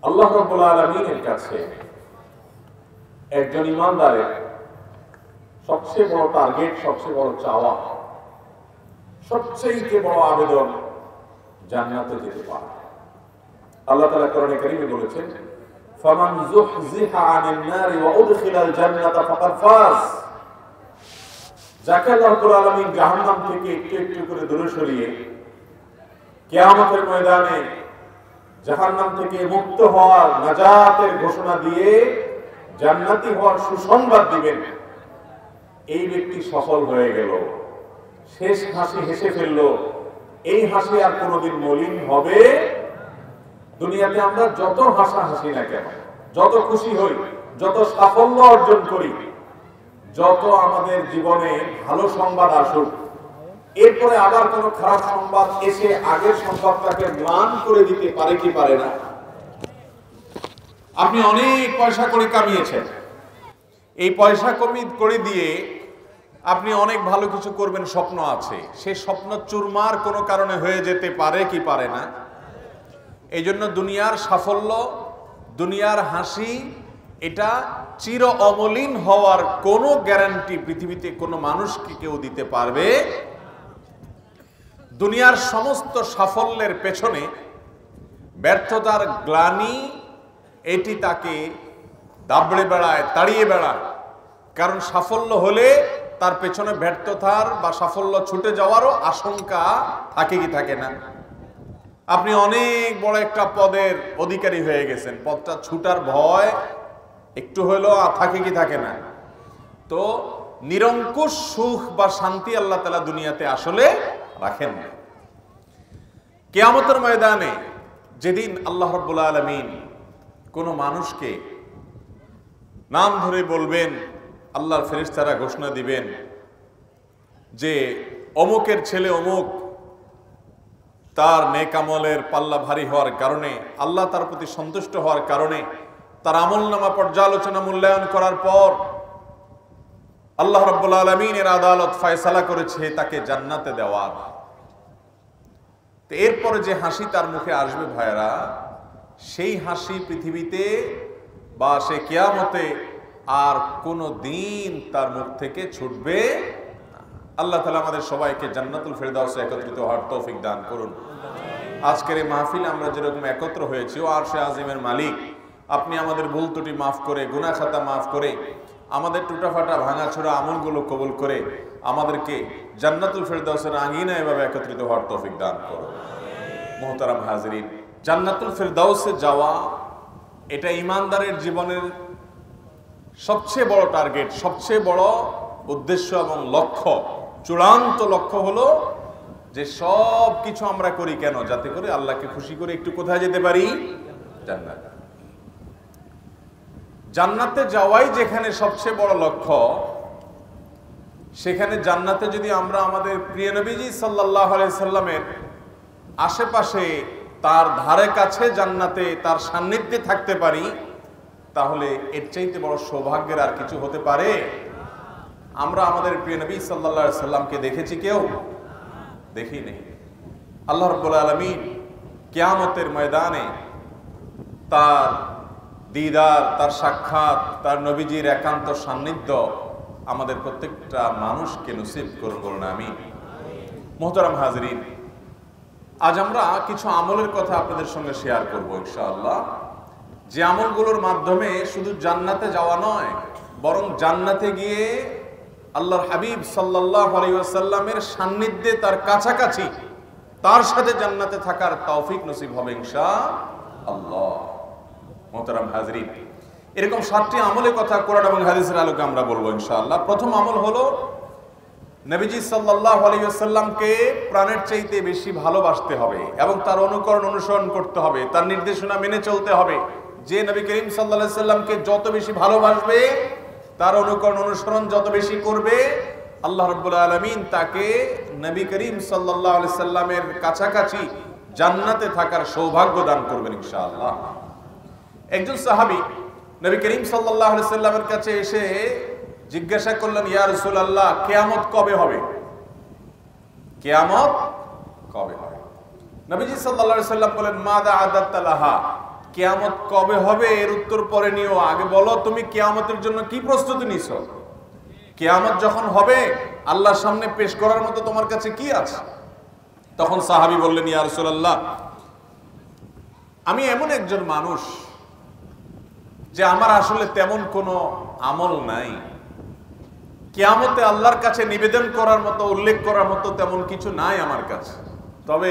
আল্লাহ রাব্বুল আলামিনের কাছে একজন ইমানদারের সবচেয়ে বড় টার্গেট, সবচেয়ে বড় চাওয়া, সবচেয়ে বড় আবেদন জান্নাতে যেতে পারা। আল্লাহ তাআলা কোরআনে কারীমে বলেছেন, ফামান যুহযিহা আনিন নারি ওয়া উদখিলাল জান্নাতা ফাকাদ ফাজ। যাকে আল্লাহ রাব্বুল আলামিন জাহান্নাম থেকে একটু একটু করে দূরে সরিয়ে কিয়ামতের ময়দানে জাহান্নাম থেকে মুক্ত হওয়ার নাজাতের ঘোষণা দিয়ে জান্নাতি হওয়ার সুসংবাদ দিবেন, এই ব্যক্তি সফল হয়ে গেল, শেষ হাসি হেসে ফেলল। এই হাসি আর কোনোদিন মলিন হবে? দুনিয়াতে আমরা যত হাসা হাসি না কেন, যত খুশি হই, যত সাফল্য অর্জন করি, যত আমাদের জীবনে ভালো সংবাদ আসুক, এরপরে আবার কোনো খারাপ সংবাদ এসে আগের সংবাদটাকে ম্লান করে দিতে পারে কি পারে না? আপনি অনেক পয়সা করে কামিয়েছেন, এই পয়সা করে দিয়ে আপনি অনেক ভালো কিছু করবেন স্বপ্ন আছে, সেই স্বপ্ন চুরমার কোনো কারণে হয়ে যেতে পারে কি পারে না? এই জন্য দুনিয়ার সাফল্য, দুনিয়ার হাসি, এটা চির অমলিন হওয়ার কোনো গ্যারান্টি পৃথিবীতে কোনো মানুষকে কেউ দিতে পারবে? দুনিয়ার সমস্ত সাফল্যের পেছনে ব্যর্থতার গ্লানি, এটি তাকে দাবড়ে বেড়ায়, তাড়িয়ে বেড়ায়। কারণ সাফল্য হলে তার পেছনে ব্যর্থতার বা সাফল্য ছুটে যাওয়ারও আশঙ্কা থাকে কি থাকে না? আপনি অনেক বড় একটা পদের অধিকারী হয়ে গেছেন, পদটা ছুটার ভয় একটু হলেও থাকে কি থাকে না? তো নিরঙ্কুশ সুখ বা শান্তি আল্লাহ তাআলা দুনিয়াতে আসলে রাখেন না। কিয়ামতের ময়দানে যেদিন আল্লাহ রাব্বুল আলামিন কোন মানুষকে নাম ধরে বলবেন, আল্লাহর ফেরেশতারা ঘোষণা দিবেন যে অমুকের ছেলে অমুক, তার নেক আমলের পাল্লা ভারী হওয়ার কারণে, আল্লাহ তার প্রতি সন্তুষ্ট হওয়ার কারণে, তার আমলনামা পর্যালোচনা মূল্যায়ন করার পর আল্লাহ রাব্বুল আলামিনের আদালত ফয়সালা করেছে তাকে জান্নাতে দেওয়ার। তো এরপরে যে হাসি তার মুখে আসবে ভাইরা, সেই হাসি পৃথিবীতে বা সে কিয়ামতে আর কোনো দিন তার মুখ থেকে ছুটবে না। আল্লাহ তাআলা আমাদের সবাইকে জান্নাতুল ফেরদাউসে একত্রিত হওয়ার তৌফিক দান করুন। আজকের এই মাহফিলে আমরা যেরকম একত্র হয়েছি, ও আরশে আজিমের মালিক আপনি আমাদের ভুল ত্রুটি মাফ করে, গুনাহ খাতা মাফ করে, আমাদের টুটাফাটা ভাঙাচোরা আমলগুলো কবুল করে আমাদেরকে জান্নাতুল ফেরদাউসের আঙ্গিনা এভাবে একত্রিত হওয়ার তৌফিক দান করুন। মুহতারাম হাজিরিন, জান্নাতুল ফেরদাউসে যাওয়া এটা ঈমানদারের জীবনের সবচেয়ে বড় টার্গেট, সবচেয়ে বড় উদ্দেশ্য এবং লক্ষ্য। চূড়ান্ত লক্ষ্য হলো যে সব কিছু আমরা করি কেন? যাতে করে আল্লাহকে খুশি করে একটু কোথায় যেতে পারি? জান্নাত। জান্নাতে যাওয়াই যেখানে সবচেয়ে বড় লক্ষ্য, সেখানে জান্নাতে যদি আমরা আমাদের প্রিয় নবীজি সাল্লাল্লাহু আলাইহি সাল্লামের আশেপাশে, তার ধারে কাছে জান্নাতে তার সান্নিধ্যে থাকতে পারি, তাহলে এর চাইতে বড় সৌভাগ্যের আর কিছু হতে পারে? আমরা আমাদের প্রিয় নবী সাল্লাল্লাহু আলাইহি সাল্লামকে দেখেছি? কেউ দেখি নেই। আল্লাহ রাব্বুল আলামিন কিয়ামতের ময়দানে তার দিদার, তার সাক্ষাৎ, তার নবীজির একান্ত সান্নিধ্য আমাদের প্রত্যেকটা মানুষকে নসিব করুন, বলুন আমিন। মুহতারাম হাজিরিন, আজ আমরা কিছু আমলের কথা আপনাদের সঙ্গে শেয়ার করব ইনশাআল্লাহ, যে আমলগুলোর মাধ্যমে শুধু জান্নাতে যাওয়া নয়, বরং জান্নাতে গিয়ে আল্লাহর হাবিব সাল্লাল্লাহু আলাইহি ওয়াসাল্লামের সান্নিধ্যে, তার কাছাকাছি, তার সাথে জান্নাতে থাকার তৌফিক নসিব হবে ইনশাআল্লাহ। মুহতারাম হাজিরিন, এরকম 7টি আমলের কথা কোরআন এবং হাদিসের আলোকে আমরা বলবো ইনশাআল্লাহ। প্রথম আমল হলো নবীজি সাল্লাল্লাহু আলাইহি ওয়াসাল্লামকে প্রাণের চাইতে বেশি ভালোবাসতে হবে এবং তার অনুকরণ অনুসরণ করতে হবে, তার নির্দেশনা মেনে চলতে হবে। যে নবী করিম সাল্লাল্লাহু আলাইহি ওয়াসাল্লামকে যত বেশি ভালোবাসবে, তার অনুকরণ অনুসরণ যত বেশি করবে, আল্লাহ রাব্বুল আলামিন তাকে নবী করিম সাল্লাল্লাহু আলাইহি ওয়াসাল্লামের কাছাকাছি জান্নাতে থাকার সৌভাগ্য দান করবেন ইনশাআল্লাহ। একজন সাহাবী নবী করিম সাল্লাল্লাহু আলাইহি ওয়াসাল্লামের কাছে এসে জিজ্ঞাসা করলেন, ইয়া রাসূলুল্লাহ, কিয়ামত কবে হবে? কিয়ামত কবে হবে? নবীজি সাল্লাল্লাহু আলাইহি ওয়াসাল্লাম বলেন, মাদা আদাত্তা লাহা, কিয়ামত কবে হবে এর উত্তর পরে নিও, আগে বলো তুমি কিয়ামতের জন্য কি প্রস্তুতি নিছো। কিয়ামত যখন হবে আল্লাহর সামনে পেশ করার মতো তোমার কাছে কি আছে? তখন সাহাবী বললেন, ইয়া রাসূলুল্লাহ, আমি এমন একজন মানুষ যে আমার আসলে তেমন কোনো আমল নাই, কিয়ামতে আল্লাহর কাছে নিবেদন করার মতো, উল্লেখ করার মতো তেমন কিছু নাই আমার কাছে। তবে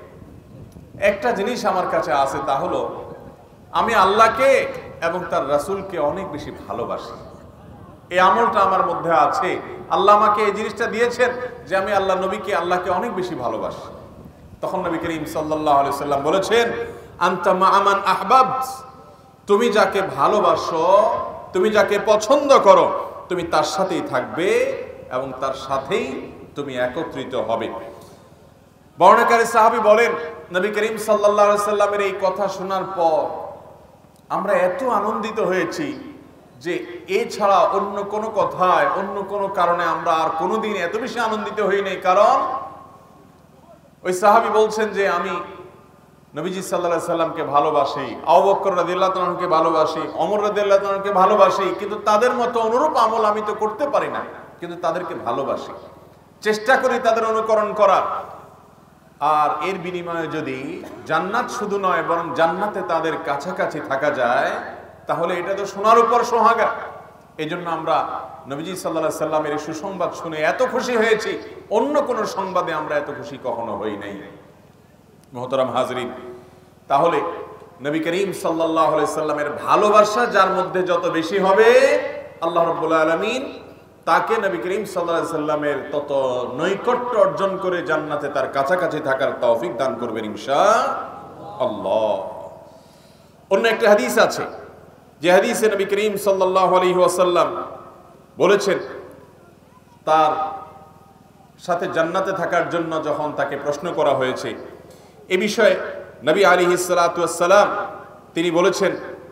একটা জিনিস আমার কাছে আছে, তা হলো আমি আল্লাহকে এবং তার রাসূলকে অনেক বেশি ভালোবাসি। এই আমলটা আমার মধ্যে আছে। আল্লাহ আমাকে এই জিনিসটা দিয়েছেন যে আমি আল্লাহ নবীকে, আল্লাহকে অনেক বেশি ভালোবাসি। তখন নবী করিম সাল্লাল্লাহু আলাইহি সাল্লাম বলেছেন, আনতা মা'a মান আহবাবত, তুমি যাকে ভালোবাসো, তুমি যাকে পছন্দ করো, তুমি তার সাথেই থাকবে এবং তার সাথেই তুমি একত্রিত হবে। বর্ণনাকারী সাহাবী বলেন, নবী করিম সাল্লাল্লাহু আলাইহি সাল্লামের এই কথা শোনার পর আমরা এত আনন্দিত হয়েছি যে এছাড়া অন্য কোনো কথায়, অন্য কোনো কারণে আমরা আর কোনোদিন এত বেশি আনন্দিত হই নাই। কারণ ওই সাহাবী বলছেন যে আমি নবীজি সাল্লাল্লাহু আলাইহি সাল্লামকে ভালোবাসি, আবু বকর রাদিয়াল্লাহু তাআলাকে ভালোবাসি, ওমর রাদিয়াল্লাহু তাআলাকে ভালোবাসি, কিন্তু তাদের মতো অনুরূপ আমল আমি তো করতে পারি না, কিন্তু তাদেরকে ভালোবাসি, চেষ্টা করি তাদের অনুকরণ করার। আর এর বিনিময়ে যদি জান্নাত শুধু নয় বরং জান্নাতে তাদের কাছাকাছি থাকা যায়, তাহলে এটা তো সোনার উপর সোহাগা। এই জন্য আমরা নবীজি সাল্লাল্লাহু আলাইহি সাল্লামের সুসংবাদ শুনে এত খুশি হয়েছি, অন্য কোন সংবাদে আমরা এত খুশি কখনো হই নাই। মুহতারাম হাজরিন, তাহলে নবী করিম সাল্লাল্লাহু আলাইহি সাল্লামের ভালোবাসা যার মধ্যে যত বেশি হবে, আল্লাহ রাব্বুল আলামিন তাকে নবী করিম সাল্লাল্লাহু আলাইহি সাল্লামের তত নৈকট্য অর্জন করে জান্নাতে তার কাছাকাছি থাকার তৌফিক দান করবেন ইনশাআল্লাহ। অন্য একটা হাদিস আছে, যে হাদিসে নবী করিম সাল্লাল্লাহু আলাইহি ওয়াসাল্লাম বলেছেন, তার সাথে জান্নাতে থাকার জন্য যখন তাকে প্রশ্ন করা হয়েছে এ বিষয়ে, নবী আলাইহিস সালাতু ওয়াস সালাম তিনি বলেছেন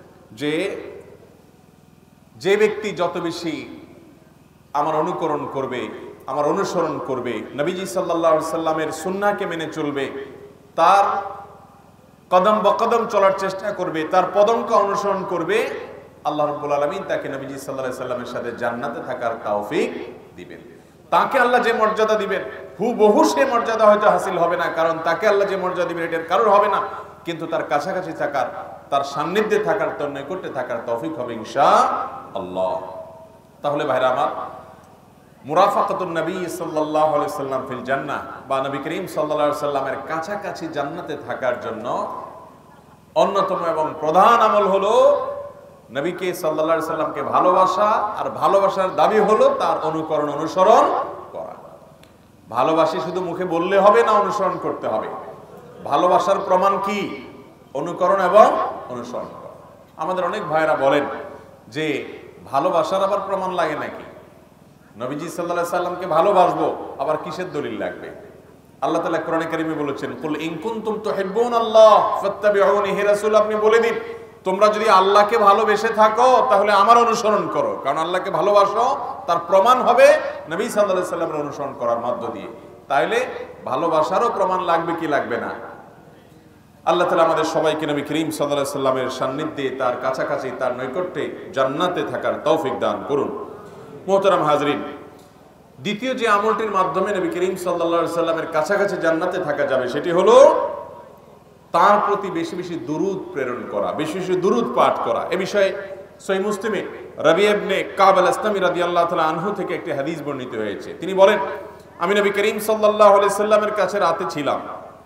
যে ব্যক্তি যত বেশি আমার অনুকরণ করবে, আমার অনুসরণ করবে, নবীজি সাল্লাল্লাহু আলাইহি সাল্লামের সুন্নাহকে মেনে চলবে, তার কদম বকদম চলার চেষ্টা করবে, তার পদঙ্ক অনুসরণ করবে, আল্লাহ রাব্বুল আলামিন তাকে নবীজি সাল্লাল্লাহু আলাইহি সাল্লামের সাথে জান্নাতে থাকার তৌফিক দিবেন। তাকে আল্লাহ যে মর্যাদা দিবেন, হুবহু সে মর্যাদা হয়তো হাসিল হবে না, কারণ তাকে আল্লাহ যে মর্যাদা দিবেন এটার কারোর হবে না, কিন্তু তার কাছাকাছি থাকার, তার সান্নিধ্যে থাকার, তার নৈকট্যে থাকার তৌফিক হবে ইনশাআল্লাহ। তাহলে ভাইরা আমার, মুরাফাকাতুন নবী সাল্লাল্লাহু আলাইহি সাল্লাম ফিল জান্নাহ, বা নবী করিম সাল্লাল্লাহু আলাইহি সাল্লামের কাছাকাছি জান্নাতে থাকার জন্য অন্যতম এবং প্রধান আমল হলো নবীকে সাল্লাল্লাহু আলাইহি সাল্লামকে ভালোবাসা, আর ভালোবাসার দাবি হলো তার অনুকরণ, অনুসরণ করা। ভালোবাসি শুধু মুখে বললে হবে না, অনুসরণ করতে হবে। ভালোবাসার প্রমাণ কি? অনুকরণ এবং অনুসরণ করা। আমাদের অনেক ভাইরা বলেন যে ভালোবাসার আবার প্রমাণ লাগে নাকি? নবীজি সাল্লাল্লাহু আলাইহি সাল্লামকে ভালোবাসবো, আবার কিসের দলিল লাগবে? আল্লাহ তাআলা কোরআনে কারিমে বলেছেন, কুল ইন কুনতুম তুহিব্বুনাল্লাহ ফাত্তাবিউনি, হে রাসূল আপনি বলে দিন, তোমরা যদি আল্লাহকে ভালোবেসে থাকো তাহলে আমার অনুসরণ করো। কারণ আল্লাহকে ভালোবাসো, তার প্রমাণ হবে নবী সাল্লাল্লাহু আলাইহি সাল্লামের অনুসরণ করার মধ্য দিয়ে। তাইলে ভালোবাসারও প্রমাণ লাগবে কি লাগবে না? আল্লাহ তাআলা আমাদের সবাইকে নবী করিম সাল্লাল্লাহু আলাইহি সাল্লামের সান্নিধ্যে, তার কাছাকাছি, তার নৈকট্যে জান্নাতে থাকার তৌফিক দান করুন। মুহতারাম হাজরিন, দ্বিতীয় যে আমলটির মাধ্যমে নবী করিম সাল্লাল্লাহু আলাইহি সাল্লামের কাছাকাছি জান্নাতে থাকা যাবে, সেটি হলো তার প্রতি বেশি বেশি দুরূদ প্রেরণ করা, বেশি বেশি দুরূদ পাঠ করা। এ বিষয়ে সহিহ মুসলিমে রাবি ইবনে কাব আল-আসলামি রাদিয়াল্লাহু তাআলা আনহু থেকে একটি হাদিস বর্ণিত হয়েছে। তিনি বলেন, আমি নবী করিম সাল্লাল্লাহু আলাইহি সাল্লামের কাছে রাতে ছিলাম,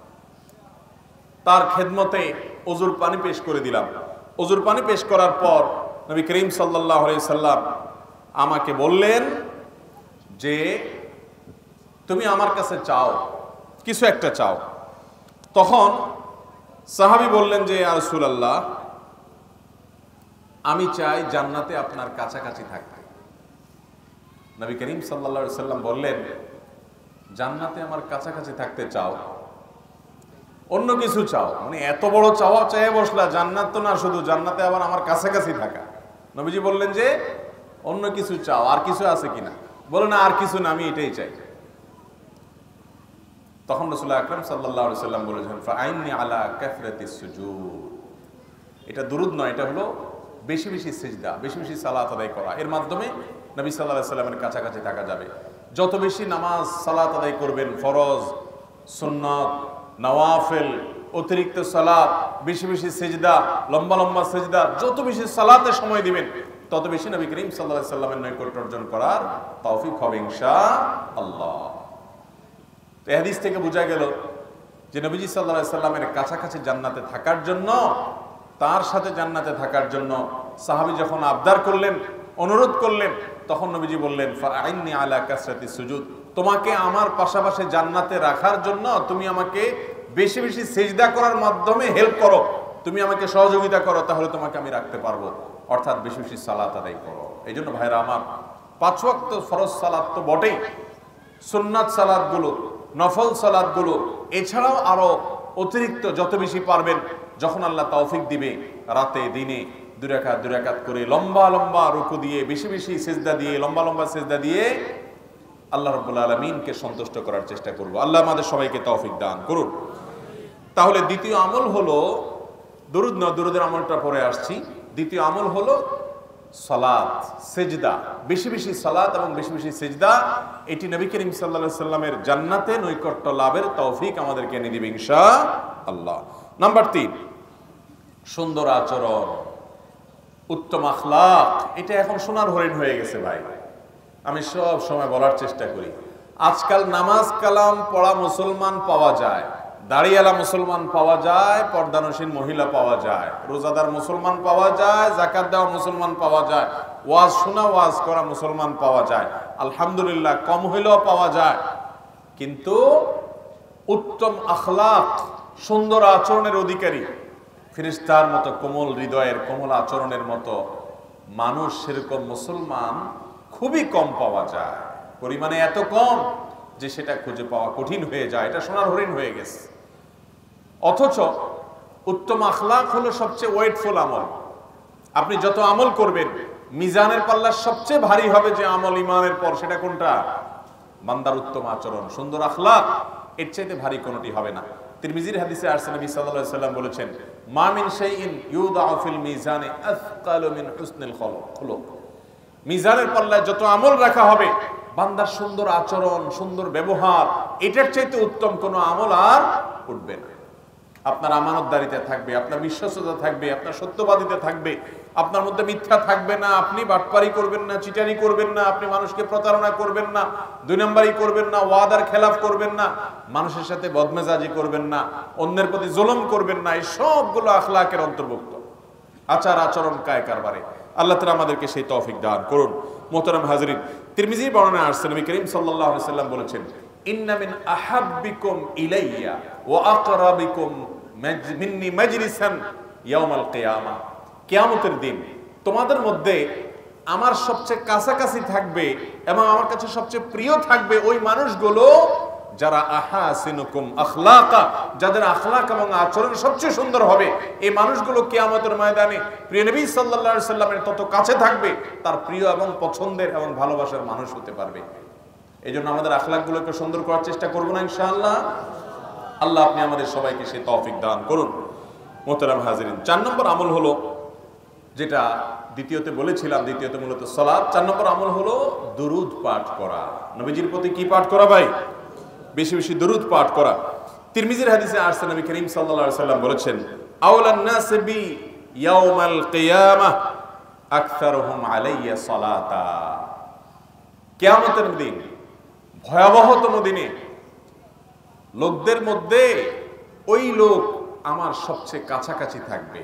তার খেদমতে ওযুর পানি পেশ করে দিলাম। ওযুর পানি পেশ করার পর নবী করিম সাল্লাল্লাহু আলাইহি সাল্লাম আমাকে বললেন যে তুমি আমার কাছে চাও, কিছু একটা চাও। তখন সাহাবী বললেন যে ইয়া রাসূলুল্লাহ, আমি চাই জান্নাতে আপনার কাছাকাছি থাকতে। নবী করিম সাল্লাল্লাহু আলাইহি সাল্লাম বললেন, জান্নাতে আমার কাছাকাছি থাকতে চাও, অন্য কিছু চাও? মানে এত বড় চাওয়া চাইয়ে বসলা, জান্নাত তো না শুধু, জান্নাতে আবার আমার কাছাকাছি থাকা। নবীজি বললেন যে অন্য কিছু চাও, আর কিছু আছে কিনা? বলে না, আর কিছু না, আমি এটাই চাই। তখন রাসূল আকরাম সাল্লাল্লাহু আলাইহি সাল্লাম বলেছেন, ফাআইননি আলা কাসরাতিস সুজুদ, এটা দুরুদ নয়, এটা হলো বেশি বেশি সিজদা, বেশি বেশি সালাত আদায় করা। এর মাধ্যমে নবী সাল্লাল্লাহু আলাইহি সাল্লামের কাছাকাছি থাকা যাবে। যত বেশি নামাজ সালাত আদায় করবেন, ফরজ, সুন্নাত, নওয়াফিল, অতিরিক্ত সালাত, বেশি বেশি সিজদা, লম্বা লম্বা সিজদা, যত বেশি সালাতে সময় দিবেন তত বেশি নবী করিম সাল্লাল্লাহু আলাইহি সাল্লামের নৈকট্য অর্জন করার তৌফিক হবে ইনশাআল্লাহ। তো এই হাদিস থেকে বোঝা গেল যে নবীজি সাল্লাল্লাহু আলাইহি সাল্লামের কাছাকাছি জান্নাতে থাকার জন্য, তার সাথে জান্নাতে থাকার জন্য সাহাবী যখন আবদার করলেন, অনুরোধ করলেন, তখন নবীজি বললেন ফাআইন্নি আলা কাসরাতি সুজুদ, তোমাকে আমার পাশাপাশি জান্নাতে রাখার জন্য তুমি আমাকে বেশি বেশি সিজদা করার মাধ্যমে হেল্প করো, তুমি আমাকে সহযোগিতা করো, তাহলে তোমাকে আমি রাখতে পারবো। অর্থাৎ বেশি বেশি সালাত আদায় করো। এই জন্য ভাইরা আমার, 5 ওয়াক্ত ফরজ সালাত তো বটেই, সুন্নাত সালাতগুলো, নফল সালাতগুলো, এছাড়াও আরো অতিরিক্ত যত বেশি পারবেন, যখন আল্লাহ তৌফিক দিবে, রাতে দিনে 2 রাকাত 2 রাকাত করে লম্বা লম্বা রুকু দিয়ে, বেশি বেশি সিজদা দিয়ে, লম্বা লম্বা সিজদা দিয়ে আল্লাহ রাব্বুল আলামিনকে সন্তুষ্ট করার চেষ্টা করব। আল্লাহ আমাদের সবাইকে তৌফিক দান করুন। তাহলে দ্বিতীয় আমল হলো দুরুদ না, দুরুদের আমলটা পরে আসছি। দ্বিতীয় আমল হলো সালাত, সিজদা, বেশি বেশি সালাত এবং বেশি বেশি সিজদা। এটি নবী করিম সাল্লাল্লাহু আলাইহি সাল্লামের জান্নাতে নৈকট্য লাভের তৌফিক আমাদেরকে এনে দিবে ইনশাআল্লাহ। নাম্বার 3, সুন্দর আচরণ, উত্তম আখলাক। এটা এখন সোনার হরিণ হয়ে গেছে ভাই। আমি সব সময় বলার চেষ্টা করি, আজকাল নামাজ কালাম পড়া মুসলমান পাওয়া যায়, দাড়িওয়ালা মুসলমান পাওয়া যায়, পর্দানসীন মহিলা পাওয়া যায়, রোজাদার মুসলমান পাওয়া যায়, যাকাত দেওয়া মুসলমান পাওয়া যায়, ওয়াজ শোনা ওয়াজ করা মুসলমান পাওয়া যায়, আলহামদুলিল্লাহ কম হইলেও পাওয়া যায়। কিন্তু উত্তম আখলাক, সুন্দর আচরণের অধিকারী, ফেরেশতার মতো কোমল হৃদয়ের, কোমল আচরণের মতো মানুষ, সেরকম মুসলমান খুবই কম পাওয়া যায়। পরিমাণে এত কম যে সেটা খুঁজে পাওয়া কঠিন হয়ে যায়। এটা সোনার হরিণ হয়ে গেছে। অথচ উত্তম আখলাক হলো সবচেয়ে ওয়েটফুল আমল। আপনি যত আমল করবেন, মিজানের পাল্লা সবচেয়ে ভারী হবে যে আমল ইমানের পর, সেটা কোনটা? বান্দার উত্তম আচরণ, সুন্দর আখলাক। এর চাইতে ভারী কোনটি হবে না। তিরমিজির হাদিসে আসছে, নবী সাল্লাল্লাহু আলাইহি সাল্লাম বলেছেন, মা মিন শাইইন ইউদাউ ফিল মিজানে আথকালু মিন হুসনিল খুলুক। মিজানের পাল্লায় যত আমল রাখা হবে, বান্দার সুন্দর আচরণ, সুন্দর ব্যবহার, এটার চাইতে উত্তম কোনো আমল আর উঠবে না। আপনার আমানতদারিতে থাকবে, আপনার বিশ্বস্ততা থাকবে, আপনার সত্যবাদিতা থাকবে, আপনার মধ্যে মিথ্যা থাকবে না, আপনি বাটপারি করবেন না, চিটারি করবেন না, আপনি মানুষকে প্রতারণা করবেন না, 2 নম্বরই করবেন না, ওয়াদার খেলাফ করবেন না, মানুষের সাথে বদমেজাজি করবেন না, অন্যের প্রতি জুলুম করবেন না। এই সবগুলো আখলাকের অন্তর্ভুক্ত। আচার আচরণ কায় কারবারে আল্লাহ তাআলা আমাদেরকে সেই তৌফিক দান করুন। মোহতারাম হাজরিন, তিরমিজির বর্ণনায় আসছে, নবী করিম সাল্লাল্লাহু আলাইহি সাল্লাম বলেছেন, ইন্না মিন আহাব্বিকুম ইলাইয়া ওয়া আকরাবিকুম মিন্নি মাজলিসান ইয়াউমাল কিয়ামা। কিয়ামতের দিন তোমাদের মধ্যে আমার সবচেয়ে কাছাকাছি থাকবে এবং আমার কাছে সবচেয়ে প্রিয় থাকবে ওই মানুষগুলো যারা আহাসিনুকুম আখলাকা, যাদের আখলাক এবং আচরণ সবচেয়ে সুন্দর হবে। এই মানুষগুলো কিয়ামতের ময়দানে প্রিয় নবী সাল্লাল্লাহু আলাইহি সাল্লামের তত কাছে থাকবে, তার প্রিয় এবং পছন্দের এবং ভালোবাসার মানুষ হতে পারবে। এই জন্য আমাদের আখলাকগুলোকে সুন্দর করার চেষ্টা করবো না ইনশাআল্লাহ। আল্লাহ আপনি আমাদের সবাইকে সেই তৌফিক দান করুন। মোহতারাম হাজিরিন, 4 নম্বর আমল হলো, যেটা দ্বিতীয়তে বলেছিলাম, দ্বিতীয়তে মূলত সালাত, 4 নম্বর আমল হলো দুরুদ পাঠ করা। নবীজির প্রতি কি পাঠ করা ভাই? বেশি বেশি দুরুদ পাঠ করা। তিরমিজির হাদিসে আসছে, নবী করিম সাল্লাল্লাহু আলাইহি সাল্লাম বলেছেন, আওলান নাস বি ইয়াউমাল কিয়ামাহ আকসারুহুম আলাইয়া সালাতা। কিয়ামতের দিন, ভয়াবহতম দিনে লোকদের মধ্যে ওই লোক আমার সবচেয়ে কাছাকাছি থাকবে,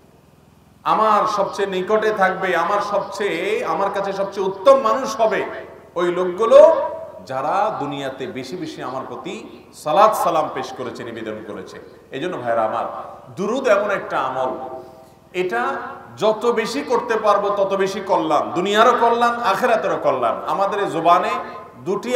আমার সবচেয়ে নিকটে থাকবে, আমার কাছে সবচেয়ে উত্তম মানুষ হবে ওই লোকগুলো যারা দুনিয়াতে বেশি বেশি আমার প্রতি সালাত সালাম পেশ করেছে, নিবেদন করেছে। এই জন্য ভাইরা আমার, দুরুদ এমন একটা আমল, এটা যত বেশি করতে পারবো তত বেশি কল্যাণ, দুনিয়ারও কল্যাণ, আখিরাতেরও কল্যাণ। আমাদের জবানে দুটি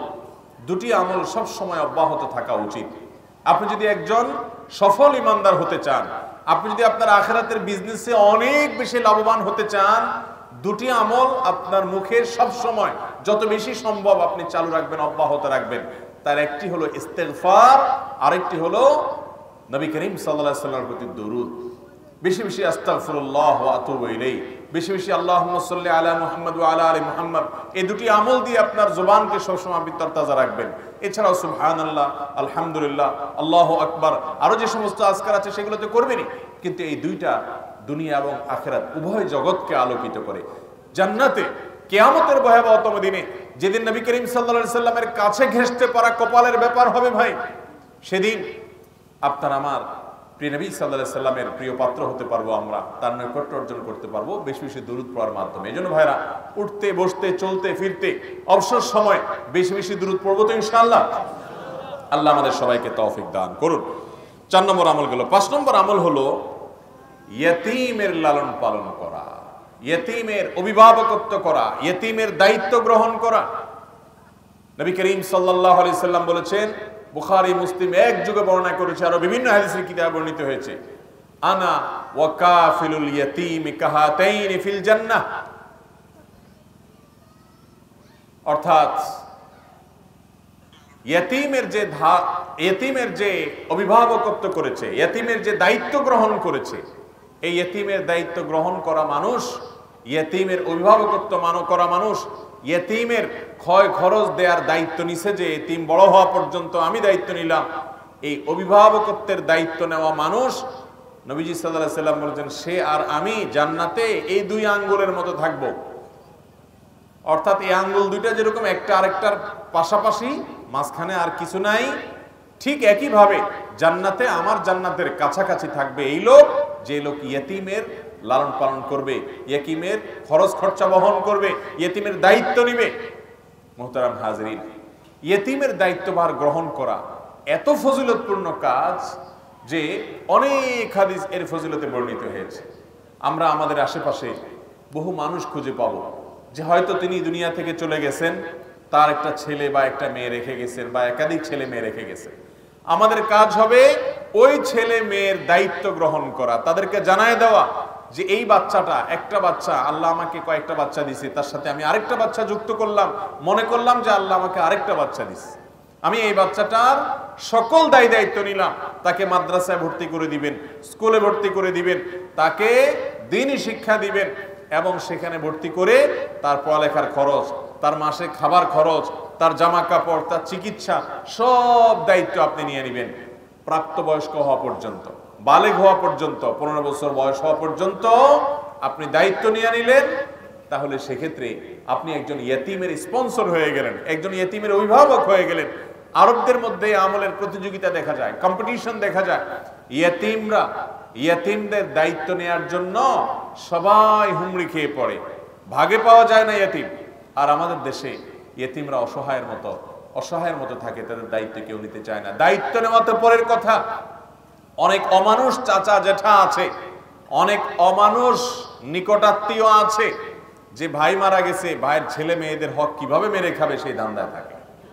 আমল সব সময় অব্যাহত থাকা উচিত। আপনি যদি একজন সফল ইমানদার হতে চান, আপনি যদি আপনার আখিরাতের বিজনেসে অনেক বেশি লাভবান হতে চান, দুটি আমল আপনার মুখে সব সময় যত বেশি সম্ভব আপনি চালু রাখবেন, অব্যাহত রাখবেন। তার একটি হলো ইস্তেগফার, আরেকটি হলো নবী করিম সাল্লাল্লাহু আলাইহি ওয়াসাল্লামের প্রতি দরুদ। বেশি বেশি আস্তাগফিরুল্লাহ ওয়া আতুবু ইলাইহি, বেশি বেশি আল্লাহুম্মা সাল্লি আলা মুহাম্মদ ওয়া আলা আলি মুহাম্মদ, এই দুটি আমল দিয়ে আপনার জবানকে সবসময় আপনি তরতাজা রাখবেন। এছাড়াও সুবহানাল্লাহ, আলহামদুলিল্লাহ, আল্লাহু আকবার, আরো যে সমস্ত আজকার আছে সেগুলো তো করবেনই, কিন্তু এই দুইটা দুনিয়া এবং আখিরাত উভয় জগৎকে আলোকিত করে। জান্নাতে কিয়ামতের ভয়াবহতম দিনে যেদিন নবী করিম সাল্লাল্লাহু আলাইহি সাল্লামের কাছে ঘেঁষতে পারা কপালের ব্যাপার হবে ভাই, সেদিন আপনার আমার প্রিয় নবী সাল্লাল্লাহু আলাইহি সাল্লামের প্রিয় পাত্র হতে পারবো, আমরা তার নৈকট্য অর্জন করতে পারবো বেশি বেশি দুরূদ পড়ার মাধ্যমে। এজন্য ভাইরা, উঠতে বসতে চলতে ফিরতে অবসর সময় বেশি বেশি দুরূদ পড়বো তো ইনশাআল্লাহ। আল্লাহ আমাদের সবাইকে তৌফিক দান করুন। 4 নম্বর আমল গেল। 5 নম্বর আমল হলো ইয়তীমের লালন পালন করা, ইয়তীমের অভিভাবকত্ব করা, ইয়তীমের দায়িত্ব গ্রহণ করা। নবী করিম সাল্লাল্লাহু আলাইহি সাল্লাম বলেছেন, বুখারী মুসলিম এক যুগে বর্ণনা করেছে, আরো বিভিন্ন হাদিসের কিতাবে বর্ণিত হয়েছে, আনা ওয়া কাফিলুল ইয়তীম কাহাতাইন ফিল জান্নাহ। অর্থাৎ ইয়তীমের যে অভিভাবকত্ব করেছে, ইয়তীমের যে দায়িত্ব গ্রহণ করেছে, এই ইয়তীমের দায়িত্ব গ্রহণ করা মানুষ, ইয়তীমের অভিভাবকত্ব করা মানুষ, ইয়তীমের ক্ষয় খরচ দেওয়ার দায়িত্ব নিছে, যে ইয়তীম বড় হওয়া পর্যন্ত আমি দায়িত্ব নিলাম, এই অভিভাবকত্বের দায়িত্ব নেওয়া মানুষ, নবীজি সাল্লাল্লাহু আলাইহি সাল্লাম বলেছেন, সে আর আমি জান্নাতে এই 2 আঙ্গুলের মতো থাকব। অর্থাৎ এই আঙ্গুল দুইটা যেরকম একটা আরেকটার পাশাপাশি, মাঝখানে আর কিছু নাই, ঠিক একইভাবে জান্নাতে আমার জান্নাতের কাছাকাছি থাকবে এই লোক, যে লোক ইয়তীমের লালন পালন করবে, ইয়তীমের খরচ খরচা বহন করবে, ইয়তীমের দায়িত্ব নিবে। মুহতারাম হাজরিন, ইয়তীমের দায়িত্বভার গ্রহণ করা এত ফজিলতপূর্ণ কাজ যে অনেক হাদিস এর ফজিলতে বর্ণিত হয়েছে। আমরা আমাদের আশেপাশে বহু মানুষ খুঁজে পাবো যে হয়তো তিনি দুনিয়া থেকে চলে গেছেন, তার একটা ছেলে বা একটা মেয়ে রেখে গেছেন, বা একাধিক ছেলে মেয়ে রেখে গেছেন। আমাদের কাজ হবে ওই ছেলে মেয়ের দায়িত্ব গ্রহণ করা, তাদেরকে জানায় দেওয়া যে এই বাচ্চাটা, একটা বাচ্চা, আল্লাহ আমাকে কয়েকটা বাচ্চা দিছে, তার সাথে আমি আরেকটা বাচ্চা যুক্ত করলাম, মনে করলাম যে আল্লাহ আমাকে আরেকটা বাচ্চা দিছে, আমি এই বাচ্চাটার সকল দায়িত্ব নিলাম। তাকে মাদ্রাসায় ভর্তি করে দিবেন, স্কুলে ভর্তি করে দিবেন, তাকে দ্বীনি শিক্ষা দিবেন, এবং সেখানে ভর্তি করে তার পড়ালেখার খরচ, তার মাসে খাবার খরচ, তার জামা কাপড়, তার চিকিৎসা, সব দায়িত্ব আপনি নিয়ে নেবেন। প্রাপ্তবয়স্ক হওয়া পর্যন্ত, বালেগ হওয়া পর্যন্ত, 15 বছর বয়স হওয়া পর্যন্ত আপনি দায়িত্ব নিয়ে নিলেন, তাহলে সেক্ষেত্রে আপনি একজন ইয়তীমের স্পন্সর হয়ে গেলেন, একজন ইয়তীমের অভিভাবক হয়ে গেলেন। আরবদের মধ্যে আমলের প্রতিযোগিতা দেখা যায়, কম্পিটিশন দেখা যায়। ইয়তীমদের দায়িত্ব নেওয়ার জন্য সবাই হুমড়ি খেয়ে পড়ে, ভাগে পাওয়া যায় না ইয়তীম। আর আমাদের দেশে ইয়তীমরা অসহায়ের মতো থাকে, তাদের দায়িত্ব কেউ নিতে চায় না। দায়িত্ব নেওয়া তো পরের কথা, অনেক অমানুষ চাচা জেঠা আছে, অনেক অমানুষ নিকটাত্মীয় আছে, যে ভাই মারা গেছে, ভাইয়ের ছেলে মেয়েদের হক কিভাবে মেরে খাবে সেই ধান্দায় থাকে।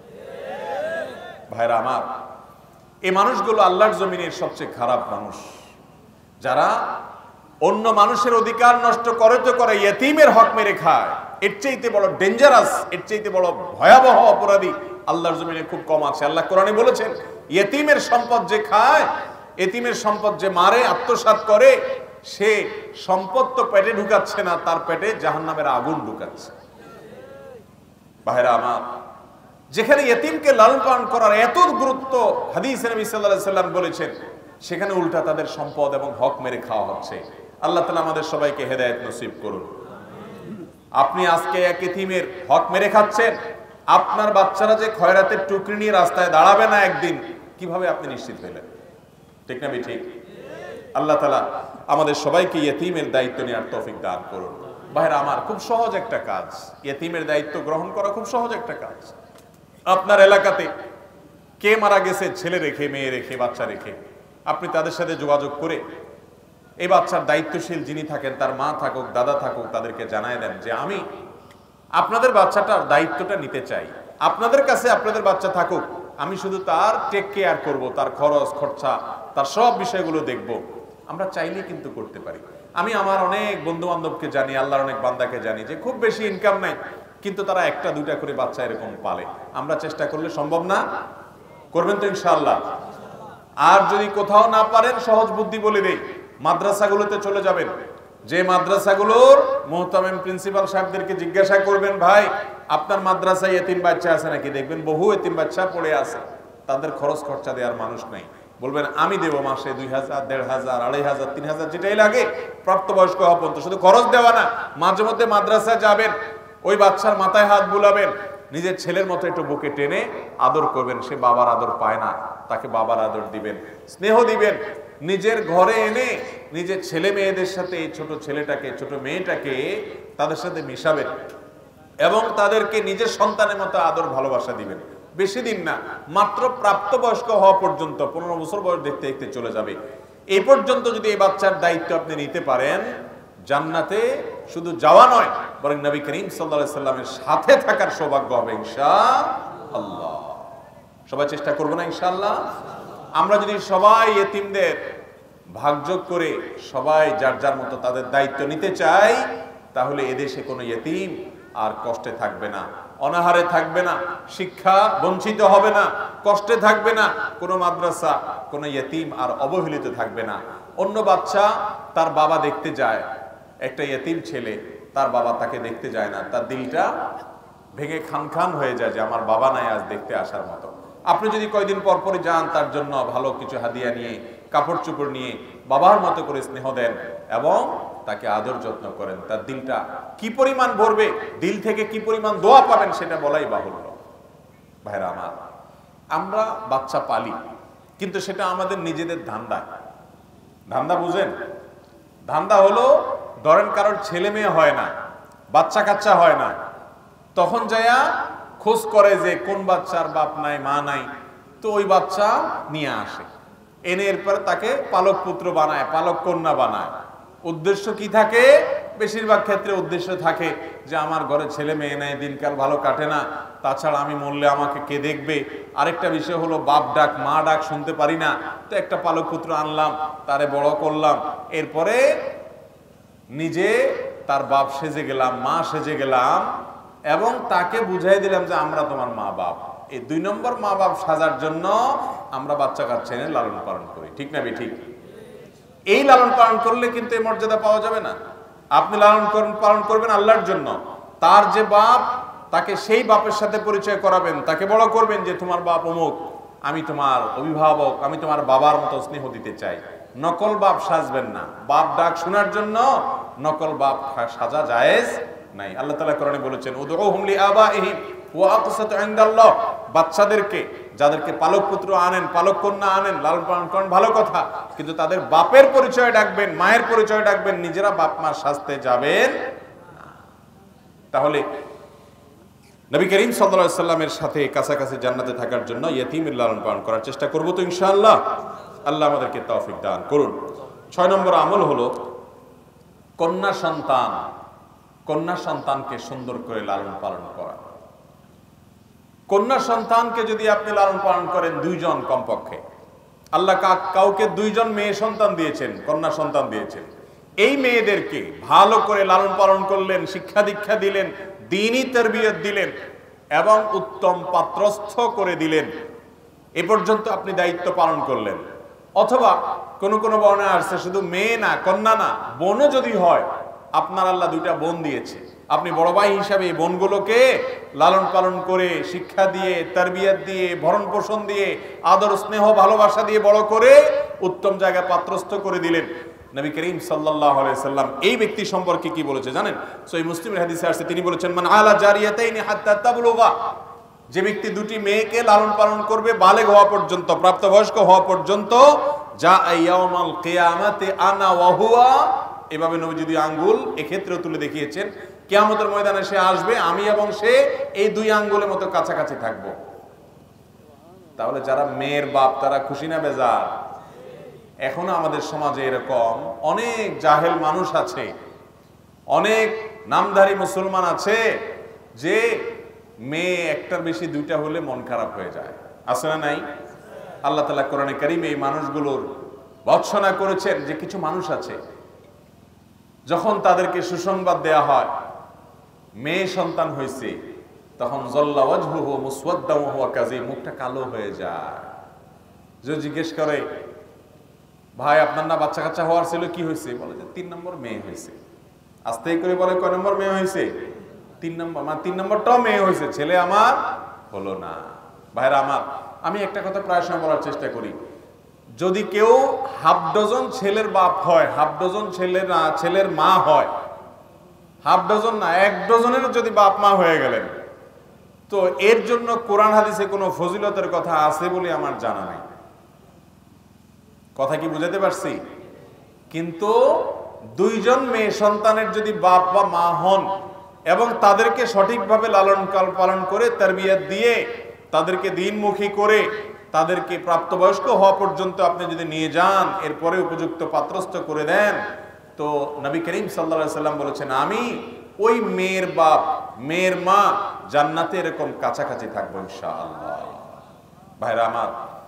ভাইরা আমার, এই মানুষগুলো আল্লাহর জমিনের সবচেয়ে খারাপ মানুষ, যারা অন্য মানুষের অধিকার নষ্ট করে তো করে, ইয়তীমের হক মেরে খায়। এর চাইতে বড় ডেঞ্জারাস, এর চাইতে বড় ভয়াবহ অপরাধী আল্লাহর জমিনে খুব কম আছে। আল্লাহ কোরআনে বলেছেন, ইয়তীমের সম্পদ যে খায়, ইয়তীমের সম্পদ যে মারে, আত্মসাৎ করে, সে সম্পদ তো পেটে ঢুকাচ্ছে না, তার পেটে জাহান্নামের আগুন ঢুকাচ্ছে। ভাইরা আমার, যেখানে ইয়তীমকে লালন পালন করার এত গুরুত্ব হাদিসে নবী সাল্লাল্লাহু আলাইহি সাল্লাম বলেছেন, সেখানে উল্টা তাদের সম্পদ এবং হক মেরে খাওয়া হচ্ছে। আল্লাহ তাআলা আমাদের সবাইকে হেদায়েত নসিব করুন। আপনি আজকে এক ইয়তীমের হক মেরে খাচ্ছেন, আপনার বাচ্চারা যে খয়রাতের টুকরি নিয়ে রাস্তায় দাঁড়াবে না একদিন, কিভাবে আপনি নিশ্চিত হলেন? ঠিক না ঠিক? আল্লাহ তাআলা আমাদের সবাইকে ইয়তীমের দায়িত্ব নেওয়ার তৌফিক দান করুন। ভাইরা আমার, খুব সহজ একটা কাজ, ইয়তীমের দায়িত্ব গ্রহণ করা খুব সহজ একটা কাজ। আপনার এলাকাতে কে মারা গেছে, ছেলে রেখে, মেয়ে রেখে, বাচ্চা রেখে, আপনি তাদের সাথে যোগাযোগ করে এই বাচ্চার দায়িত্বশীল যিনি থাকেন, তার মা থাকুক, দাদা থাকুক, তাদেরকে জানায় দেন যে আমি আপনাদের বাচ্চাটার দায়িত্বটা নিতে চাই, আপনাদের কাছে আপনাদের বাচ্চা থাকুক, আমি শুধু তার টেক কেয়ার করব, তার খরচ খরচা, তার সব বিষয়গুলো দেখব। আমরা চাইলে কিন্তু করতে পারি। আমি আমার অনেক বন্ধু বান্ধবকে জানি, আল্লাহর অনেক বান্দাকে জানি, যে খুব বেশি ইনকাম নাই, কিন্তু তারা 1টা 2টা করে বাচ্চা এরকম পালে। আমরা চেষ্টা করলে সম্ভব না? করবেন তো ইনশাআল্লাহ? আর যদি কোথাও না পারেন, সহজ বুদ্ধি বলে দেই, মাদ্রাসাগুলোতে চলে যাবেন, যে মাদ্রাসাগুলোর মুহতামিম প্রিন্সিপাল সাহেবদেরকে জিজ্ঞাসা করবেন, ভাই আপনার মাদ্রাসায় এতিম বাচ্চা আছে নাকি? দেখবেন বহু এতিম বাচ্চা পড়ে আছে, তাদের খরচ খরচা দেওয়ার মানুষ নাই। বলবেন আমি দেবো মাসে 2000, 1500, 2500, 3000 যেটাই লাগে প্রাপ্তবয়স্ক হওয়া পর্যন্ত। শুধু খরচ দেওয়া না, মাঝে মধ্যে মাদ্রাসায় যাবেন, ওই বাচ্চার মাথায় হাত বুলাবেন, নিজের ছেলের মতো একটু বুকে টেনে আদর করবেন। সে বাবার আদর পায় না, তাকে বাবার আদর দিবেন, স্নেহ দিবেন। নিজের ঘরে এনে নিজের ছেলে মেয়েদের সাথে, এই ছোট ছেলেটাকে ছোট মেয়েটাকে তাদের সাথে মিশাবেন এবং তাদেরকে নিজের সন্তানের মতো আদর ভালোবাসা দিবেন। বেশি দিন না, মাত্র প্রাপ্তবয়স্ক হওয়া পর্যন্ত, 15 বছর বয়স দেখতে দেখতে চলে যাবে। এই পর্যন্ত যদি এই বাচ্চার দায়িত্ব আপনি নিতে পারেন, জান্নাতে শুধু যাওয়া নয়, বরং নবী করিম সাল্লাল্লাহু আলাইহি সাল্লামের সাথে থাকার সৌভাগ্য হবে ইনশাআল্লাহ। সবাই চেষ্টা করব না ইনশাআল্লাহ? আমরা যদি সবাই এতিমদের ভাগযোগ করে সবাই যার যার মতো তাদের দায়িত্ব নিতে চাই, তাহলে এদেশে কোনো এতিম আর কষ্টে থাকবে না, অনাহারে থাকবে না, শিক্ষা বঞ্চিত হবে না, কষ্টে থাকবে না কোনো মাদ্রাসা, কোনো এতিম আর অবহেলিত থাকবে না। অন্য বাচ্চা তার বাবা দেখতে যায়, একটা এতিম ছেলে তার বাবা তাকে দেখতে যায় না, তার দিলটা ভেঙে খান খান হয়ে যায় যে আমার বাবা নাই আজ দেখতে আসার মতো। আপনি যদি কয়দিন পর পরে যান, তার জন্য ভালো কিছু হাদিয়া নিয়ে, কাপড় চোপড় নিয়ে বাবার মতো করে স্নেহ দেন এবং তাকে আদর যত্ন করেন, তার দিলটা কি পরিমাণ ভরবে, দিল থেকে কি পরিমাণ দোয়া পাবেন সেটা বলাই বাহুল্য। ভাইরা আমার, আমরা বাচ্চা পালি, কিন্তু সেটা আমাদের নিজেদের ধান্দা। ধান্দা বুঝেন? ধান্দা হলো, ধরেন কারোর ছেলে মেয়ে হয় না, বাচ্চা কাচ্চা হয় না, তখন যায়া খোঁজ করে যে কোন বাচ্চার বাপ নাই মা নাই, তো ওই বাচ্চা নিয়ে আসে, এনে এরপর তাকে পালক পুত্র বানায়, পালক কন্যা বানায়। উদ্দেশ্য কি থাকে? বেশিরভাগ ক্ষেত্রে উদ্দেশ্য থাকে যে আমার ঘরে ছেলে মেয়ে নেই, দিনকাল ভালো কাটে না, তাছাড়া আমি মরলে আমাকে কে দেখবে। আরেকটা বিষয় হলো বাপ ডাক মা ডাক শুনতে পারি না, তো একটা পালক পুত্র আনলাম, তারে বড় করলাম, এরপরে নিজে তার বাপ সেজে গেলাম, মা সেজে গেলাম এবং তাকে বুঝাই দিলাম যে আমরা তোমার মা বাপ। এই 2 নম্বর মা বাপ সাজার জন্য আমরা বাচ্চা কাচ্চা এনে লালন পালন করি, ঠিক না ঠিক? এই লালন পালন করলে কিন্তু এই মর্যাদা পাওয়া যাবে না। আপনি লালন পালন করবেন আল্লাহর জন্য, তার যে বাপ তাকে সেই বাপের সাথে পরিচয় করাবেন, তাকে বড় করবেন যে তোমার বাপ অমুক, আমি তোমার অভিভাবক, আমি তোমার বাবার মতো স্নেহ দিতে চাই। নকল বাপ সাজবেন না, বাপ ডাক শোনার জন্য নকল বাপ সাজা জায়েজ নাই। আল্লাহ তাআলা কোরআনে বলেছেন, উদউহুম লিআবাইহিম ওয়া আকসাতু ইনদাল্লাহ, বাচ্চাদেরকে, যাদেরকে পালক পুত্র আনেন, পালক কন্যা আনেন, লালন পালন করেন, ভালো কথা, কিন্তু তাদের বাপের পরিচয় ডাকবেন, মায়ের পরিচয় ডাকবেন, নিজেরা বাপ মা সাজতে যাবেন না। তাহলে নবী করিম সাল্লাল্লাহু আলাইহি সাল্লামের সাথে কাছাকাছি জান্নাতে থাকার জন্য ইয়েতিমের লালন পালন করার চেষ্টা করব তো ইনশাআল্লাহ। আল্লাহ আমাদেরকে তৌফিক দান করুন। 6 নম্বর আমল হলো কন্যা সন্তান, কন্যা সন্তানকে সুন্দর করে লালন পালন করা। কন্যা সন্তানকে যদি আপনি লালন পালন করেন, 2 জন কমপক্ষে, আল্লাহ কাউকে 2 জন মেয়ে সন্তান দিয়েছেন, কন্যা সন্তান দিয়েছেন, এই মেয়েদেরকে ভালো করে লালন পালন করলেন, শিক্ষা দীক্ষা দিলেন, দ্বীনি তারবিয়ত দিলেন এবং উত্তম পাত্রস্থ করে দিলেন, এ পর্যন্ত আপনি দায়িত্ব পালন করলেন। অথবা কোনো বর্ণনা আসছে শুধু মেয়ে না, কন্যা না, বোনও যদি হয়, আপনার আল্লাহ 2টা বোন দিয়েছে, আপনি বড় ভাই হিসাবে এই বোনগুলোকে লালন পালন করে, শিক্ষা দিয়ে, তারবিয়ত দিয়ে, ভরণ পোষণ দিয়ে, আদর স্নেহ ভালোবাসা দিয়ে বড় করে উত্তম জায়গায় পাত্রস্থ করে দিলেন। নবী করিম সাল্লাল্লাহু আলাইহি সাল্লাম এই ব্যক্তি সম্পর্কে কি বলেছে জানেন? সহিহ মুসলিমের হাদিসে আসছে, তিনি বলেছেন, মান আলা জারিয়াতাইনি হাত্তা তাবলুগা, যে ব্যক্তি 2টি মেয়েকে লালন পালন করবে বালেগ হওয়া পর্যন্ত, প্রাপ্তবয়স্ক হওয়া পর্যন্ত, যা ইয়াউমাল কিয়ামাতি আনা ওয়া হুয়া, এভাবে নবী যদি আঙ্গুল এক্ষেত্রে তুলে দেখিয়েছেন, কিয়ামতের ময়দানে সে আসবে, আমি এবং সে এই 2 আঙ্গুলের মতো কাছাকাছি থাকবো। তাহলে যারা মেয়ের বাপ তারা খুশি না বেজার? এখনো আমাদের সমাজে এরকম অনেক জাহেল মানুষ আছে, অনেক নামধারী মুসলমান আছে যে মেয়ে একটার বেশি 2টা হলে মন খারাপ হয়ে যায়, আছে না নাই? আল্লাহ তাআলা কোরআনে কারীমে এই মানুষগুলোর ভর্ৎসনা করেছেন যে কিছু মানুষ আছে, যখন তাদেরকে সুসংবাদ দেয়া হয় মেয়ে সন্তান হয়েছে, তখন জল্লা ওয়াজহুহু মুসওয়াদ্দান ওয়া হুয়া কাযীম, মুখটা কালো হয়ে যায়। যে জিজ্ঞেস করে ভাই আপনার না বাচ্চা কাচ্চা হওয়ার ছিল, কি হয়েছে? বলে যে 3 নম্বর মেয়ে হয়েছে। আস্তে করে বলে কয় নম্বর মেয়ে হয়েছে? 3 নম্বর, মানে 3 নম্বরটাও মেয়ে হয়েছে, ছেলে আমার হলো না। ভাইরা আমার, আমি একটা কথা প্রায় সময় বলার চেষ্টা করি, যদি কেউ হাফ ডজন ছেলের বাপ হয়, হাফ ডজন ছেলের মা হয়, হাফ ডজন না 1 ডজনের যদি বাপ মা হয়ে গেলেন, তো এর জন্য কোরআন হাদিসে কোনো ফজিলতের কথা আছে বলে আমার জানা নাই। কথা কি বুঝাতে পারছি? কিন্তু 2 জন মেয়ে সন্তানের যদি বাপ বা মা হন এবং তাদেরকে সঠিকভাবে লালন পালন করে তারবিয়াত দিয়ে তাদেরকে দ্বীনমুখী করে তাদেরকে প্রাপ্তবয়স্ক হওয়া পর্যন্ত আপনি যদি নিয়ে যান, এরপরে উপযুক্ত পাত্রস্থ করে দেন, তো নবী করিম সাল্লাল্লাহু আলাইহি সাল্লাম বলেছেন, আমি ওই মেয়ের বাপ মেয়ের মা জান্নাতে এরকম কাছাকাছি থাকবো ইনশাআল্লাহ। ভাইরা আমার,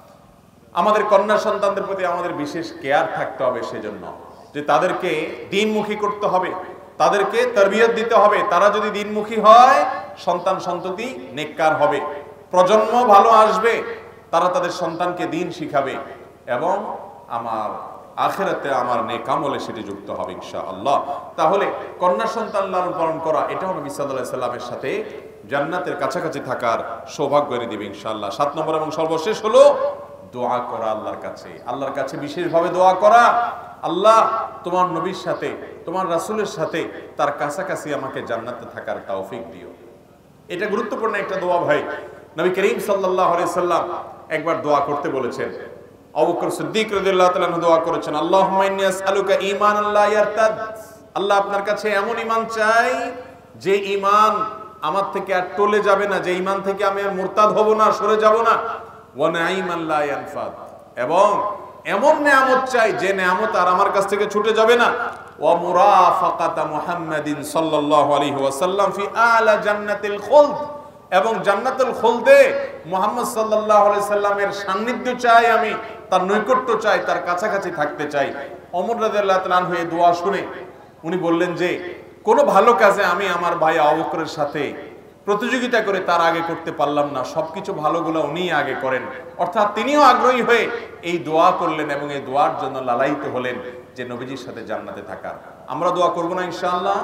আমাদের কন্যা সন্তানদের প্রতি আমাদের বিশেষ কেয়ার থাকতে হবে, সেজন্য যে তাদেরকে দ্বীনমুখী করতে হবে, তাদেরকে তারবিয়ত দিতে হবে। তারা যদি দ্বীনমুখী হয়, সন্তান সন্ততি নেককার হবে, প্রজন্ম ভালো আসবে, তারা তাদের সন্তানকে দ্বীন শিখাবে এবং আমার আখিরাতে আমার নেক আমলে সেটি যুক্ত হবে ইনশাআল্লাহ। তাহলে কন্যা সন্তান লালন পালন করা, এটাও নবী সাল্লাল্লাহু আলাইহি সাল্লামের সাথে জান্নাতের কাছাকাছি থাকার সৌভাগ্য এনে দিবে ইনশাআল্লাহ। 7 নম্বর এবং সর্বশেষ হলো দোয়া করা আল্লাহর কাছে। আল্লাহর কাছে বিশেষভাবে দোয়া করা, আল্লাহ তোমার নবীর সাথে তোমার রাসূলের সাথে তার কাছাকাছি আমাকে জান্নাতে থাকার তৌফিক দিও। এটা গুরুত্বপূর্ণ একটা দোয়া ভাই। নবী করিম সাল্লাল্লাহু আলাইহি সাল্লাম একবার দোয়া করতে বলেছেন। আবু বকর সিদ্দিক রাদিয়াল্লাহু তাআলা দোয়া করেছেন, আল্লাহুম্মা ইন্নী আসআলুকা ঈমানান লা ইয়ারতাদ। আল্লাহ আপনার কাছে এমন ঈমান চাই যে ঈমান আমার থেকে আর টলে যাবে না, যে ঈমান থেকে আমি আর মুরতাদ হব না, সরে যাব না। ওয়া নাঈমান লা ইয়ানফাদ, এবং এমন নেয়ামত চাই যে নেয়ামত আর আমার কাছ থেকে ছুটে যাবে না। ওয়া মুরাফাকাতা মুহাম্মাদিন সাল্লাল্লাহু আলাইহি ওয়াসাল্লাম ফি আলা জান্নাতিল খুলদ, এবং জান্নাতুল খুলদে মুহাম্মদ সাল্লাল্লাহু আলাইহি সাল্লামের সান্নিধ্য চাই, আমি তার নৈকট্য চাই, তার কাছাকাছি থাকতে চাই। ওমর রাদিয়াল্লাহু তাআলা আনহু এই দোয়া শুনে উনি বললেন যে কোনো ভালো কাজে আমি আমার ভাই আবু বকরের সাথে প্রতিযোগিতা করে তার আগে করতে পারলাম না, সবকিছু ভালোগুলো উনিই আগে করেন। অর্থাৎ তিনিও আগ্রহী হয়ে এই দোয়া করলেন এবং এই দোয়ার জন্য লালায়িত হলেন যে নবীজির সাথে জান্নাতে থাকা। আমরা দোয়া করব না ইনশাআল্লাহ?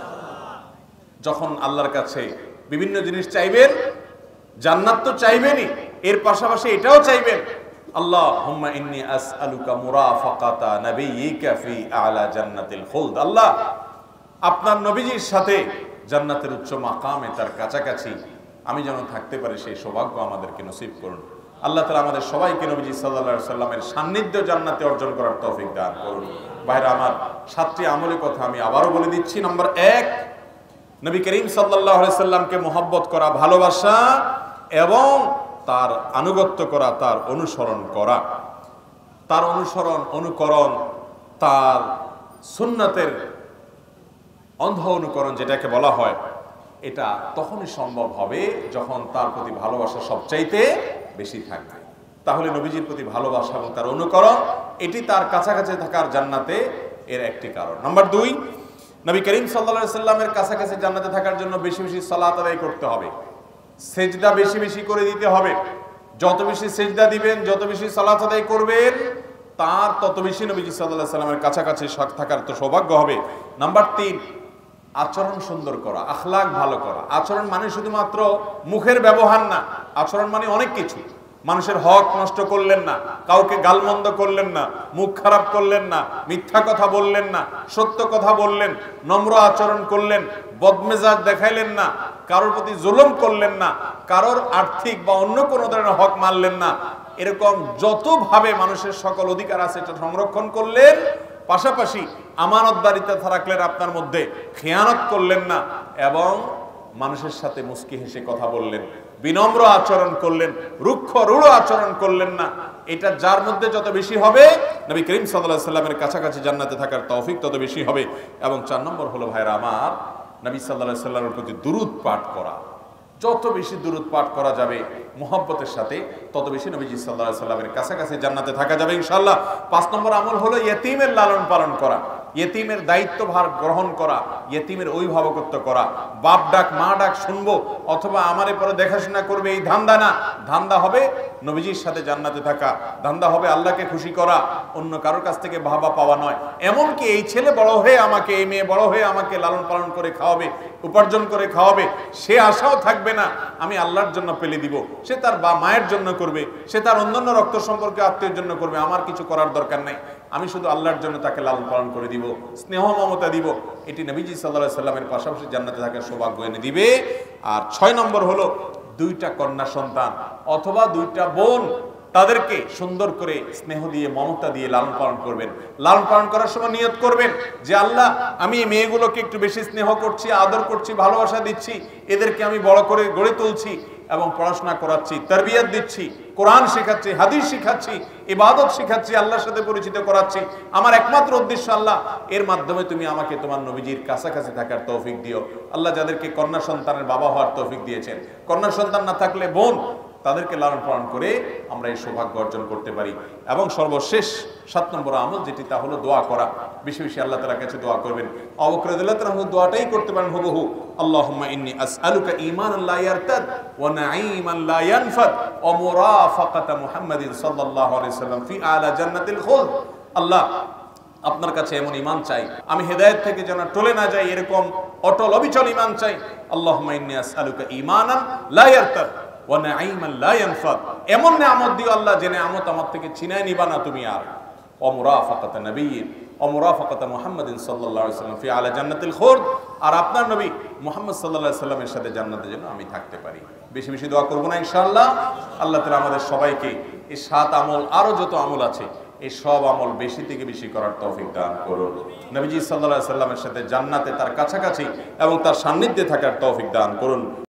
যখন আল্লাহর কাছে বিভিন্ন জিনিস চাইবেন, জান্নাত তো চাইবেনই, এর পাশাপাশি এটাও চাইবেন, আল্লাহুম্মা ইন্নী আসআলুকা মুরাফাকাতা নাবিয়্যিকা ফি আলা জান্নাতিল খুলদ। আল্লাহ, আপনার নবীজির সাথে জান্নাতের উচ্চ মাকামে তার কাছাকাছি আমি যেন থাকতে পারি, সেই সৌভাগ্য আমাদেরকে নসিব করুন। আল্লাহ তাআলা আমাদের সবাইকে নবীজি সাল্লাল্লাহু আলাইহি সাল্লামের সান্নিধ্য জান্নাতে অর্জন করার তৌফিক দান করুন। ভাইরা আমার, 7টি আমলের কথা আমি আবারও বলে দিচ্ছি। নম্বর 1, নবী করিম সাল্লাল্লাহু আলাইহি সাল্লামকে মহব্বত করা, ভালোবাসা এবং তার আনুগত্য করা, তার অনুসরণ করা, তার অনুকরণ, তার সুন্নাতের অন্ধ অনুকরণ যেটাকে বলা হয়, এটা তখনই সম্ভব হবে যখন তার প্রতি ভালোবাসা সবচাইতে বেশি থাকবে। তাহলে নবীজির প্রতি ভালোবাসা এবং তার অনুকরণ, এটি তার কাছাকাছি থাকার জান্নাতে এর একটি কারণ। নম্বর 2, নবী করিম সাল্লাল্লাহু আলাইহি সাল্লামের কাছাকাছি জান্নাতে থাকার জন্য বেশি বেশি সালাত আদায় করতে হবে, সেজদা বেশি বেশি করে দিতে হবে। যত বেশি সেজদা দিবেন, যত বেশি সালাত আদায় করবেন, তার তত বেশি নবীজি সাল্লাল্লাহু আলাইহি সাল্লামের কাছাকাছি থাকার তো সৌভাগ্য হবে। নাম্বার 3, আচরণ সুন্দর করা, আখলাক ভালো করা। আচরণ মানে শুধুমাত্র মুখের ব্যবহার না, আচরণ মানে অনেক কিছু। মানুষের হক নষ্ট করলেন না, কাউকে গালমন্দ করলেন না, মুখ খারাপ করলেন না, মিথ্যা কথা বললেন না, সত্য কথা বললেন, নম্র আচরণ করলেন, বদমেজাজ দেখাইলেন না, কারোর প্রতি জুলুম করলেন না, কারোর আর্থিক বা অন্য কোনো ধরনের হক মানলেন না। এরকম যতভাবে মানুষের সকল অধিকার আছে এটা সংরক্ষণ করলেন, পাশাপাশি আমানতদারিতা রাখলেন আপনার মধ্যে, খেয়ানত করলেন না, এবং মানুষের সাথে মুস্কি হেসে কথা বললেন, বিনম্র আচরণ করলেন, রুক্ষ রূঢ় আচরণ করলেন না। এটা যার মধ্যে যত বেশি হবে, নবী করিম সাল্লাল্লাহু আলাইহি সাল্লামের কাছাকাছি জান্নাতে থাকার তৌফিক তত বেশি হবে। এবং 4 নম্বর হলো ভাইরা আমার, নবী সাল্লাল্লাহু আলাইহি সাল্লামের প্রতি দুরূদ পাঠ করা। যত বেশি দুরূদ পাঠ করা যাবে মুহাব্বতের সাথে, তত বেশি নবীজি সাল্লাল্লাহু আলাইহি সাল্লামের কাছাকাছি জান্নাতে থাকা যাবে ইনশাআল্লাহ। 5 নম্বর আমল হলো ইয়েতিমের লালন পালন করা। ইয়েতিমের দায়িত্বভার গ্রহণ করা, ইয়েতিমের অভিভাবকত্ব করা। বাপ ডাক মা ডাক শুনবো অথবা আমারে পরে দেখাশোনা করবে, এই ধান্দা না। ধান্দা হবে নবীজির সাথে জান্নাতে থাকা, ধান্দা হবে আল্লাহকে খুশি করা, অন্য কারোর কাছ থেকে বাহবা পাওয়া নয়। এমনকি এই ছেলে বড় হয়ে আমাকে, এই মেয়ে বড় হয়ে আমাকে লালন পালন করে খাওয়াবে, উপার্জন করে খাওয়াবে, সে আশাও থাকবে না আমি আল্লাহর জন্য পেলে দিব। সে তার মায়ের জন্য করবে, সে তার অন্যান্য রক্ত সম্পর্কে আত্মীয়ের জন্য করবে, আমার কিছু করার দরকার নাই, আমি শুধু আল্লাহর জন্য তাকে লালন পালন করে দিব, স্নেহ মমতা দিব। এটি নবীজি সাল্লাল্লাহু আলাইহি সাল্লামের পাশাপাশি জান্নাতে থাকার সৌভাগ্য এনে দিবে। আর 6 নম্বর হলো 2টা কন্যা সন্তান অথবা 2টা বোন, তাদেরকে সুন্দর করে স্নেহ দিয়ে মমতা দিয়ে লালন পালন করবেন। লালন পালন করার সময় নিয়ত করবেন যে আল্লাহ, আমি এই মেয়েগুলোকে একটু বেশি স্নেহ করছি, আদর করছি, ভালোবাসা দিচ্ছি, এদেরকে আমি বড় করে গড়ে তুলছি এবং পড়াশোনা করাচ্ছি, তারবিয়াত দিচ্ছি, কোরআন শেখাচ্ছি, হাদিস শেখাচ্ছি, ইবাদত শেখাচ্ছি, আল্লাহর সাথে পরিচিত করাচ্ছি। আমার একমাত্র উদ্দেশ্য আল্লাহ, এর মাধ্যমে তুমি আমাকে তোমার নবীজির কাছাকাছি থাকার তৌফিক দিও। আল্লাহ যাদেরকে কন্যা সন্তানের বাবা হওয়ার তৌফিক দিয়েছেন, কন্যা সন্তান না থাকলে বোন, তাদেরকে লালন পালন করে আমরা এই সৌভাগ্য অর্জন করতে পারি। এবং সর্বশেষ 7 নম্বর আমল যেটি, তা হলো দোয়া করা। বেশি বেশি আল্লাহ তাআলার কাছে দোয়া করবেন। আবু বকর রাদিয়াল্লাহু তাআলা দোয়াটাই করতে পারেন হুবহু, আল্লাহুম্মা ইন্নী আসআলুকা ঈমানান লা ইয়ারতাদ ওয়া নাঈমান লা ইয়ানফাদ ওয়া মুরাফাকাতা মুহাম্মাদিন সাল্লাল্লাহু আলাইহি ওয়াসাল্লাম ফি আলা জান্নাতিল খুলদ। আল্লাহ, আপনার কাছে এমন ঈমান চাই, আমি হেদায়েত থেকে যেন টলে না যাই, এরকম অটল অবিচল ঈমান চাই। আল্লাহুম্মা ইন্নী আসআলুকা ঈমানান লা ইয়ারতাদ ওয়া নাঈমান লা ইয়ানফাদ। এমন নিয়ামত দিও আল্লাহ, যে নিয়ামত আমার থেকে ছিনায় নিবা না তুমি আর। ওয়া মুরাফাকাতা নবিয়্যিন ওয়া মুরাফাকাতা মুহাম্মাদিন সাল্লাল্লাহু আলাইহি ওয়াসাল্লাম ফি আলা জান্নাতিল খুলদ। আর আপনার নবী মুহাম্মদ সাল্লাল্লাহু আলাইহি ওয়াসাল্লামের সাথে জান্নাতে যেন আমি থাকতে পারি। বেশি বেশি দোয়া করব না ইনশাআল্লাহ। আল্লাহ তাআলা আমাদের সবাইকে এই 7 আমল, আরো যত আমল আছে, এই সব আমল বেশি থেকে বেশি করার তৌফিক দান করুন। নবীজি সাল্লাল্লাহু আলাইহি ওয়াসাল্লামের সাথে জান্নাতে তার কাছাকাছি এবং তার সান্নিধ্যে থাকার তৌফিক দান করুন।